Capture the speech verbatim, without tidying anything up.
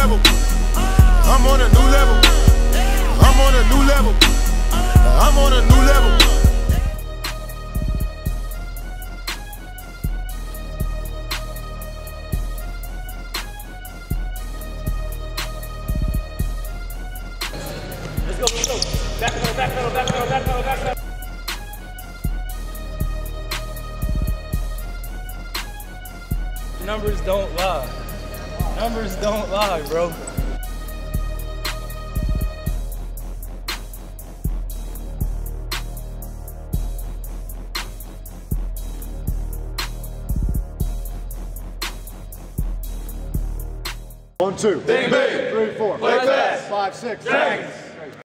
level. I'm on a new level. I'm on a new level. I'm on a new level. Let's go, let's go. Back pedal, back pedal, back pedal, back pedal, back pedal. Numbers don't lie. Numbers don't lie, bro. One, two. Bing, bing. Three, four. Play fast. Five, six. Dragons.